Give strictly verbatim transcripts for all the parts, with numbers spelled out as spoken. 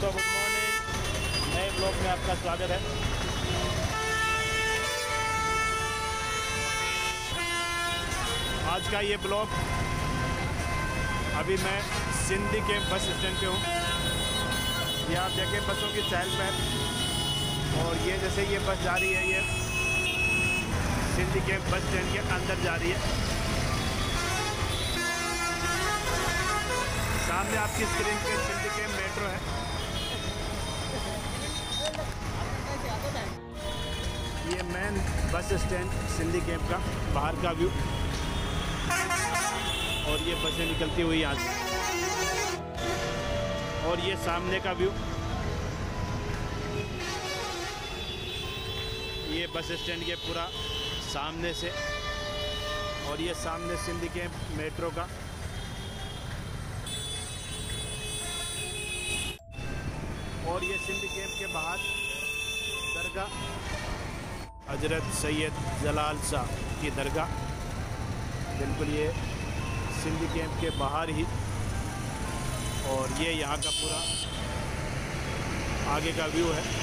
दोस्तों, good morning. नए blog में आपका स्वागत है। आज का ये ब्लॉग, अभी मैं सिंधी कैंप बस स्टैंड पे हूँ। ये आप देखें बसों की चहल पहल, और ये जैसे ये बस जा रही है, ये सिंधी कैंप बस स्टैंड के अंदर जा रही है। सामने आपकी स्क्रीन पे सिंधी कैंप मेट्रो है। ये main bus stand Sindhi camp का बाहर का व्यू, और ये बसें निकलती हुई यहाँ से, और ये सामने का व्यू, ये बस स्टैंड के पूरा सामने से, और ये सामने सिंधी कैंप मेट्रो का, और ये सिंधी कैंप के बाहर दरगाह हजरत सैयद जलाल शाह की दरगाह, बिल्कुल ये सिंधी कैंप के बाहर ही। और ये यहाँ का पूरा आगे का व्यू है।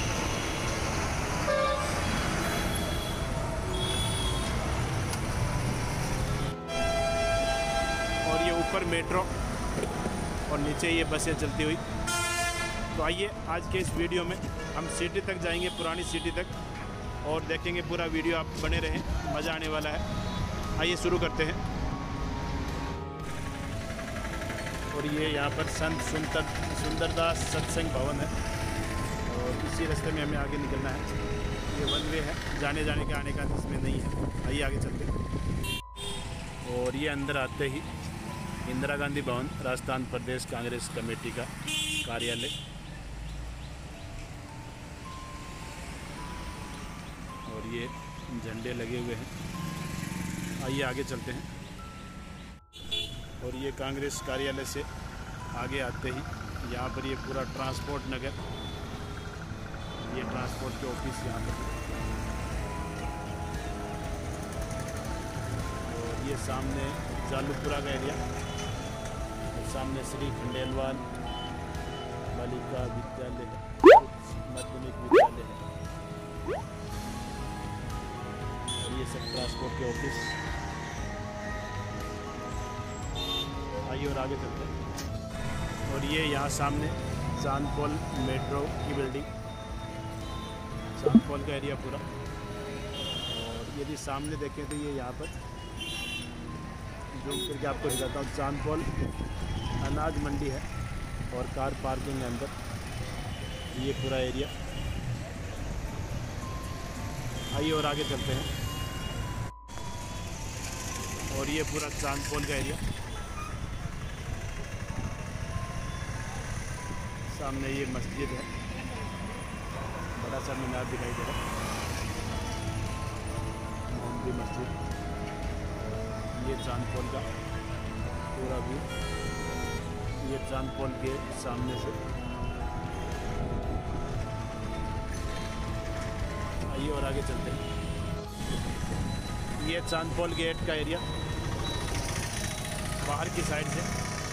और ये ऊपर मेट्रो और नीचे ये बसें चलती हुई। तो आइए आज के इस वीडियो में हम सिटी तक जाएंगे, पुरानी सिटी तक, और देखेंगे पूरा वीडियो। आप बने रहें, मज़ा आने वाला है। आइए शुरू करते हैं। और ये यहाँ पर संत सुंदर सुंदरदास सत्संग भवन है, और इसी रास्ते में हमें आगे निकलना है। ये वन वे है, जाने जाने का, आने का इसमें नहीं है। आइए आगे चलते हैं। और ये अंदर आते ही इंदिरा गांधी भवन, राजस्थान प्रदेश कांग्रेस कमेटी का कार्यालय। और ये झंडे लगे हुए हैं। आइए आगे चलते हैं। और ये कांग्रेस कार्यालय से आगे आते ही यहाँ पर ये पूरा ट्रांसपोर्ट नगर, ये ट्रांसपोर्ट के ऑफिस यहाँ पर। और ये सामने जालूपुरा का एरिया, और सामने श्री खंडेलवाल बालिका विद्यालय, माध्यमिक विद्यालय है। ये सब ट्रांसपोर्ट के ऑफिस। आइए और आगे चलते हैं। और ये यहाँ सामने चांदपोल मेट्रो की बिल्डिंग, चांदपोल का एरिया पूरा। और यदि सामने देखें तो ये यहाँ पर जूम करके आपको दिखाता हूँ, चांदपोल अनाज मंडी है, और कार पार्किंग अंदर ये पूरा एरिया। आइए और आगे चलते हैं। और ये पूरा चांदपोल का एरिया। सामने ये मस्जिद है, बड़ा सा मीनार दिखाई दे रहा है, मोहम्मदी मस्जिद। ये चांदपोल का पूरा व्यू, ये चांदपोल के सामने से। आइए और आगे चलते हैं। ये चांदपोल गेट का एरिया बाहर की साइड से।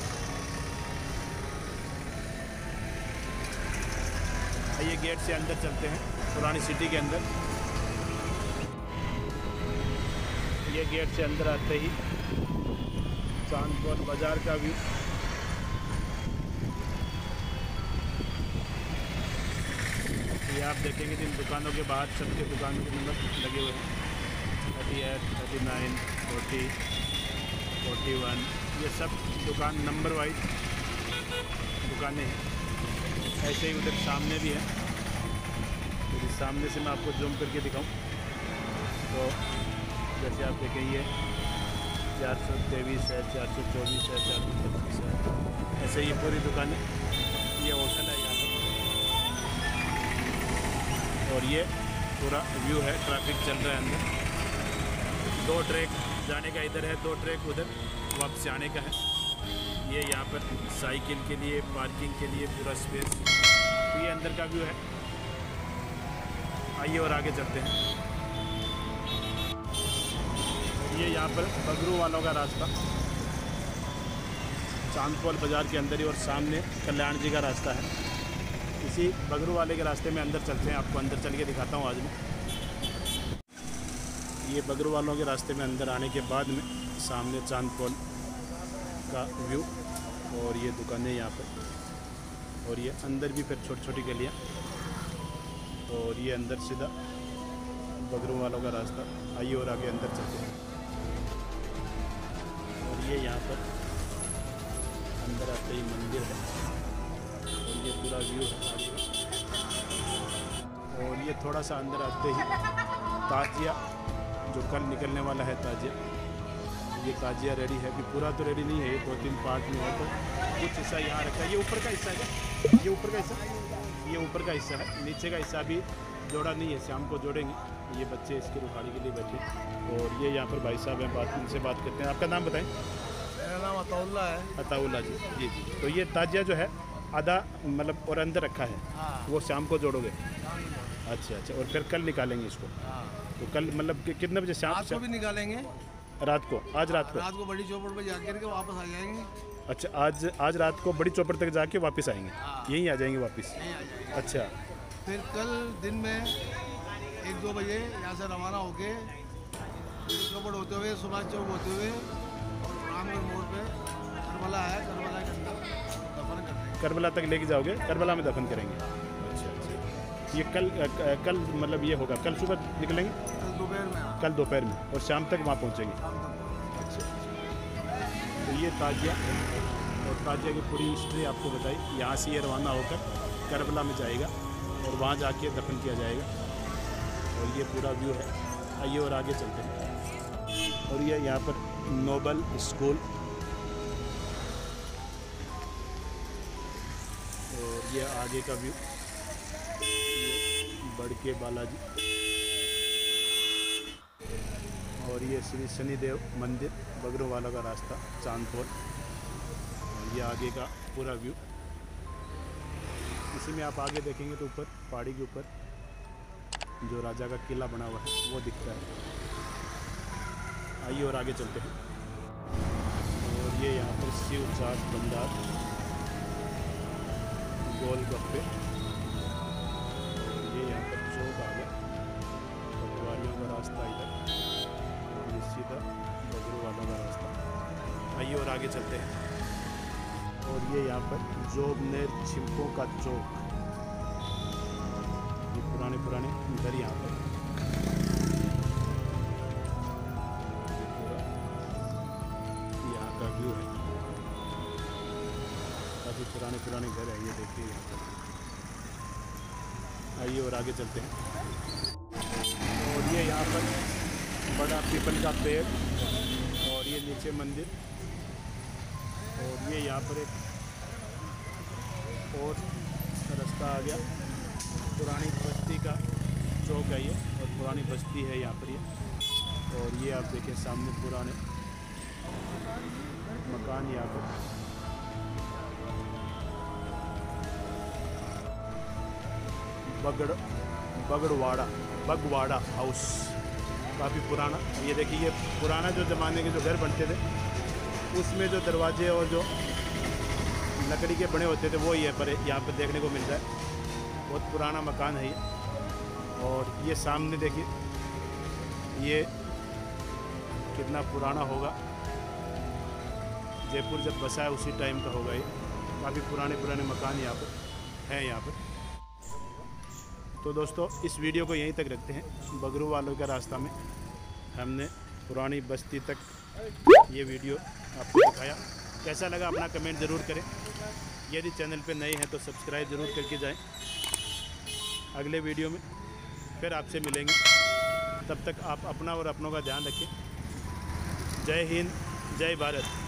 आइए गेट से अंदर चलते हैं, पुरानी सिटी के अंदर। ये गेट से अंदर आते ही चांदपोल बाज़ार का व्यू। ये आप देखेंगे जिन दुकानों के बाहर सबके दुकानों के नंबर लगे हुए हैं, thirty eight, thirty nine, forty, forty one. ये सब दुकान नंबर वाइज दुकानें हैं। ऐसे ही उधर सामने भी है। तो सामने से मैं आपको जूम करके दिखाऊं तो जैसे आप देखें, ये चार सौ तेईस है, चार सौ चौबीस है, चार सौ पच्चीस है। ऐसे ये पूरी दुकानें। ये होटल है यहाँ पर। और ये पूरा व्यू है, ट्रैफिक चल रहा है अंदर। दो ट्रैक जाने का इधर है, दो ट्रैक उधर वापस आने का है। ये यहाँ पर साइकिल के लिए, पार्किंग के लिए पूरा स्पेस। तो ये अंदर का व्यू है। आइए और आगे चलते हैं। ये यहाँ पर बगरू वालों का रास्ता, चांदपोल बाज़ार के अंदर ही, और सामने कल्याण जी का रास्ता है। इसी बगरू वाले के रास्ते में अंदर चलते हैं, आपको अंदर चल के दिखाता हूँ आज मैं। ये बगरू वालों के रास्ते में अंदर आने के बाद में सामने चांद पोल का व्यू और ये दुकानें यहाँ पर, और ये अंदर भी फिर छोटी छोटी गलियाँ, और ये अंदर सीधा बगरू वालों का रास्ता। आइए और आगे अंदर चलते हैं। और ये यहाँ पर अंदर आते ही मंदिर है और ये पूरा व्यू है आगे का। और ये थोड़ा सा अंदर आते ही ताजिया जो कल निकलने वाला है ताजिया, ये ताजिया रेडी है। अभी पूरा तो रेडी नहीं है, ये दो तीन पार्ट में है, तो कुछ हिस्सा यहाँ रखा है। ये ऊपर का हिस्सा है, ये ऊपर का हिस्सा ये ऊपर का हिस्सा है, नीचे का हिस्सा अभी जोड़ा नहीं है, शाम को जोड़ेंगे। ये बच्चे इसके रुखाड़ी के लिए बैठे, और ये यहाँ पर भाई साहब हैं, बात इनसे बात करते हैं। आपका नाम बताएं। मेरा नाम अताउल्ला है। अताउल्ला जी जी जी तो ये ताजिया जो है आधा मतलब और अंदर रखा है, हाँ। वो शाम को जोड़ोगे? अच्छा अच्छा, और फिर कल निकालेंगे इसको? हाँ। तो कल मतलब कि कितने बजे? शाम को भी निकालेंगे, रात को? आज रात को? रात को बड़ी चौपड़ पे जाकर के वापस आ जाएंगे। अच्छा, आज आज रात को बड़ी चौपड़ तक जाके वापस आएंगे? हाँ। यहीं आ जाएंगे वापस? यहीं आ जाएंगे। अच्छा, फिर कल दिन में एक दो बजे यहाँ से रवाना होके चौपड़ होते हुए सुभाष चौक होते हुए और रामगढ़ मोड़ पे करबला है, करबला के अंदर दफन करते। करबला तक लेके जाओगे? करबला में दफन करेंगे? अच्छा अच्छा, ये कल कल मतलब ये होगा कल सुबह निकलेंगे? कल दोपहर में। कल दोपहर में, और शाम तक वहाँ पहुँचेंगे? अच्छा, तो ये ताजिया, और ताजिया की पूरी हिस्ट्री आपको बताई। यहाँ से ये रवाना होकर करबला में जाएगा और वहाँ जाके दफन किया जाएगा, और ये पूरा व्यू है। आइए और आगे चलते हैं। और ये यहाँ पर नोबल स्कूल, और ये आगे का व्यू, ये बड़के बालाजी, और ये श्री शनिदेव मंदिर, बगरू वाला का रास्ता, चांदपोल, और ये आगे का पूरा व्यू। इसी में आप आगे देखेंगे तो ऊपर पहाड़ी के ऊपर जो राजा का किला बना हुआ है वो दिखता है। आइए और आगे चलते हैं। और ये यहाँ पर शिव चाट भंडार, गोलगप्पे, ये यहाँ पर चौक आ गया, पटवारियों का रास्ता इधर, और ये सीधा बगरू वालों का रास्ता। आइए और आगे चलते हैं। और ये यहाँ पर जोबनेर छिपकों का चौक, ये पुराने पुराने घर यहाँ पर, यहाँ का व्यू है, काफ़ी पुराने पुराने घर है ये, देखिए यहाँ पर। आइए और आगे चलते हैं। और ये यहाँ पर बड़ा पीपल का पेड़, और ये नीचे मंदिर, और ये यहाँ पर एक और रास्ता आ गया, पुरानी बस्ती का चौक है ये, और पुरानी बस्ती है यहाँ पर ये। और ये आप देखें सामने पुराने मकान यहाँ पर, बगड़ बगड़वाड़ा बगवाड़ा हाउस, काफ़ी पुराना। ये देखिए, ये पुराना जो ज़माने के जो घर बनते थे उसमें जो दरवाजे और जो लकड़ी के बने होते थे वो ही है पर यहाँ पर देखने को मिल रहा है। बहुत पुराना मकान है ये। और ये सामने देखिए, ये कितना पुराना होगा, जयपुर जब बसा है उसी टाइम का होगा ये। काफ़ी पुराने पुराने मकान यहाँ पर हैं यहाँ पर। तो दोस्तों, इस वीडियो को यहीं तक रखते हैं। बगरू वालों का रास्ता में हमने पुरानी बस्ती तक ये वीडियो आपको दिखाया। कैसा लगा अपना कमेंट ज़रूर करें। यदि चैनल पे नए हैं तो सब्सक्राइब ज़रूर करके जाएं। अगले वीडियो में फिर आपसे मिलेंगे, तब तक आप अपना और अपनों का ध्यान रखें। जय हिंद, जय भारत।